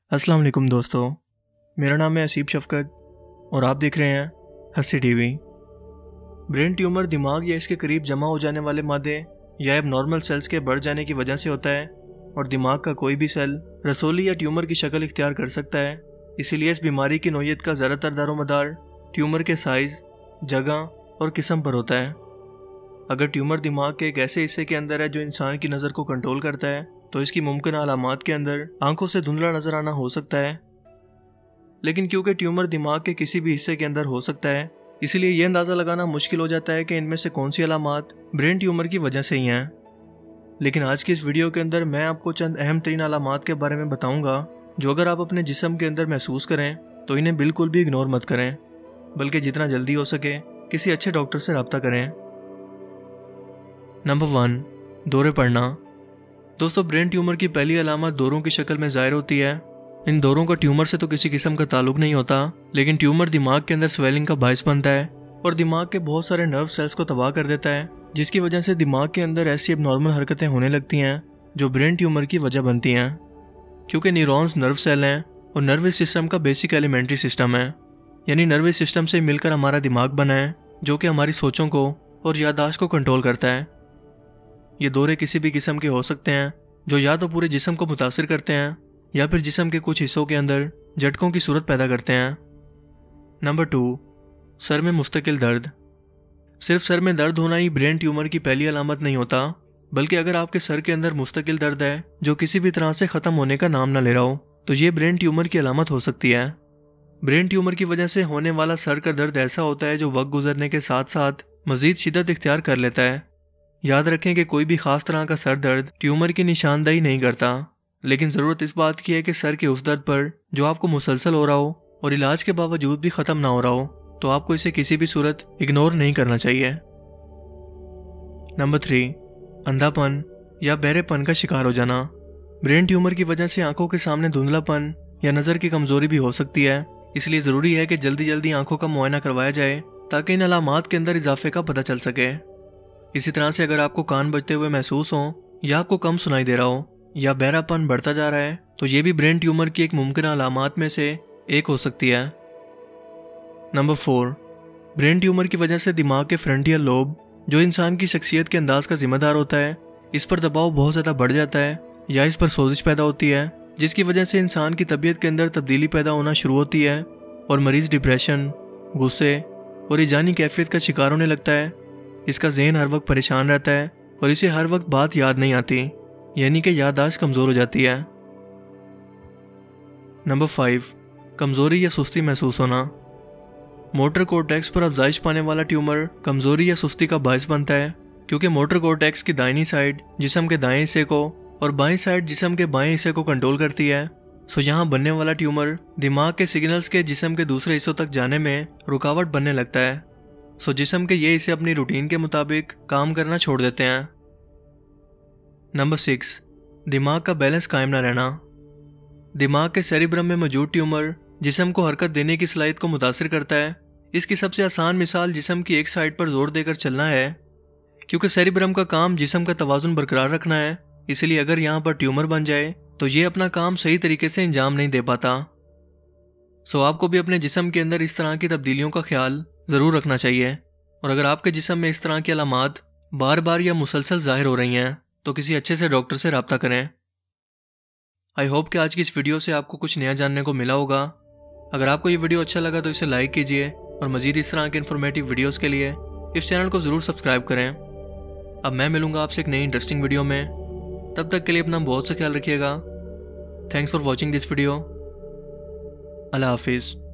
अस्सलाम वालेकुम दोस्तों, मेरा नाम है असीब शफ़क़त और आप देख रहे हैं हस्सी टीवी। ब्रेन ट्यूमर दिमाग या इसके करीब जमा हो जाने वाले मादे या एबनॉर्मल सेल्स के बढ़ जाने की वजह से होता है और दिमाग का कोई भी सेल रसोली या ट्यूमर की शक्ल इख्तियार कर सकता है। इसीलिए इस बीमारी की नौयत का ज़्यादातर दारोमदार ट्यूमर के साइज़, जगह और किस्म पर होता है। अगर ट्यूमर दिमाग के एक ऐसे हिस्से के अंदर है जो इंसान की नज़र को कंट्रोल करता है तो इसकी मुमकिन अलामात के अंदर आंखों से धुंधला नजर आना हो सकता है। लेकिन क्योंकि ट्यूमर दिमाग के किसी भी हिस्से के अंदर हो सकता है, इसीलिए यह अंदाज़ा लगाना मुश्किल हो जाता है कि इनमें से कौन सी अलामात ब्रेन ट्यूमर की वजह से ही हैं। लेकिन आज की इस वीडियो के अंदर मैं आपको चंद अहम तरीन अलामात के बारे में बताऊंगा जो अगर आप अपने जिस्म के अंदर महसूस करें तो इन्हें बिल्कुल भी इग्नोर मत करें, बल्कि जितना जल्दी हो सके किसी अच्छे डॉक्टर से रब्ता करें। नंबर 1, दौरे पड़ना। दोस्तों, ब्रेन ट्यूमर की पहली अलामत दौरों की शक्ल में ज़ाहिर होती है। इन दौरों का ट्यूमर से तो किसी किस्म का ताल्लुक नहीं होता, लेकिन ट्यूमर दिमाग के अंदर स्वेलिंग का बायस बनता है और दिमाग के बहुत सारे नर्व सेल्स को तबाह कर देता है, जिसकी वजह से दिमाग के अंदर ऐसी एबनॉर्मल हरकतें होने लगती हैं जो ब्रेन ट्यूमर की वजह बनती हैं। क्योंकि न्यूरॉन्स नर्व सेल हैं और नर्वस सिस्टम का बेसिक एलिमेंट्री सिस्टम है, यानी नर्वस सिस्टम से मिलकर हमारा दिमाग बना है जो कि हमारी सोचों को और याददाश्त को कंट्रोल करता है। ये दौरे किसी भी किस्म के हो सकते हैं जो या तो पूरे जिस्म को मुतासिर करते हैं या फिर जिस्म के कुछ हिस्सों के अंदर झटकों की सूरत पैदा करते हैं। नंबर 2, सर में मुस्तकिल दर्द। सिर्फ सर में दर्द होना ही ब्रेन ट्यूमर की पहली अलामत नहीं होता, बल्कि अगर आपके सर के अंदर मुस्तकिल दर्द है जो किसी भी तरह से ख़त्म होने का नाम ना ले रहा हो तो ये ब्रेन ट्यूमर की अलामत हो सकती है। ब्रेन ट्यूमर की वजह से होने वाला सर का दर्द ऐसा होता है जो वक्त गुजरने के साथ साथ मज़ीद शिद्दत इख्तियार कर लेता है। याद रखें कि कोई भी खास तरह का सर दर्द ट्यूमर की निशानदेही नहीं करता, लेकिन ज़रूरत इस बात की है कि सर के उस दर्द पर जो आपको मुसलसल हो रहा हो और इलाज के बावजूद भी ख़त्म ना हो रहा हो तो आपको इसे किसी भी सूरत इग्नोर नहीं करना चाहिए। नंबर 3, अंधापन या बहरेपन का शिकार हो जाना। ब्रेन ट्यूमर की वजह से आंखों के सामने धुंधलापन या नज़र की कमज़ोरी भी हो सकती है, इसलिए ज़रूरी है कि जल्दी जल्दी आंखों का मुआयना करवाया जाए ताकि इन अलामात के अंदर इजाफे का पता चल सके। इसी तरह से अगर आपको कान बजते हुए महसूस हो या आपको कम सुनाई दे रहा हो या बहरापन बढ़ता जा रहा है तो ये भी ब्रेन ट्यूमर की एक मुमकिन अलामात में से एक हो सकती है। नंबर 4, ब्रेन ट्यूमर की वजह से दिमाग के फ्रंटियल लोब जो इंसान की शख्सियत के अंदाज का जिम्मेदार होता है, इस पर दबाव बहुत ज़्यादा बढ़ जाता है या इस पर सोजिश पैदा होती है, जिसकी वजह से इंसान की तबीयत के अंदर तब्दीली पैदा होना शुरू होती है और मरीज़ डिप्रेशन, गुस्से और ईजानी कैफियत का शिकार होने लगता है। इसका ज़हन हर वक्त परेशान रहता है और इसे हर वक्त बात याद नहीं आती, यानी कि याददाश्त कमज़ोर हो जाती है। नंबर 5, कमज़ोरी या सुस्ती महसूस होना। मोटर कोर्टेक्स पर अफजाइश पाने वाला ट्यूमर कमज़ोरी या सुस्ती का बायस बनता है, क्योंकि मोटर कोर्टेक्स की दाहिनी साइड जिस्म के दाएं हिस्से को और बाएं साइड जिस्म के बाएं हिस्से को कंट्रोल करती है। सो यहाँ बनने वाला ट्यूमर दिमाग के सिग्नल्स के जिस्म के दूसरे हिस्सों तक जाने में रुकावट बनने लगता है। सो जिस्म के ये हिस्से अपनी रूटीन के मुताबिक काम करना छोड़ देते हैं। नंबर 6, दिमाग का बैलेंस कायम ना रहना। दिमाग के सेरिब्रम में मौजूद ट्यूमर जिस्म को हरकत देने की सलाहियत को मुतासिर करता है। इसकी सबसे आसान मिसाल जिस्म की एक साइड पर जोर देकर चलना है, क्योंकि सेरिब्रम का काम जिस्म का तवाजुन बरकरार रखना है। इसलिए अगर यहाँ पर ट्यूमर बन जाए तो ये अपना काम सही तरीके से अंजाम नहीं दे पाता। सो आपको भी अपने जिस्म के अंदर इस तरह की तब्दीलियों का ख्याल ज़रूर रखना चाहिए, और अगर आपके जिस्म में इस तरह की अलामात बार बार या मुसलसल ज़ाहिर हो रही हैं तो किसी अच्छे से डॉक्टर से रब्ता करें। आई होप कि आज की इस वीडियो से आपको कुछ नया जानने को मिला होगा। अगर आपको ये वीडियो अच्छा लगा तो इसे लाइक कीजिए और मज़ीद इस तरह के इन्फॉर्मेटिव वीडियोज़ के लिए इस चैनल को ज़रूर सब्सक्राइब करें। अब मैं मिलूँगा आपसे एक नई इंटरेस्टिंग वीडियो में, तब तक के लिए अपना बहुत सा ख्याल रखिएगा। Thanks for watching this video. अल्लाह हाफिज़।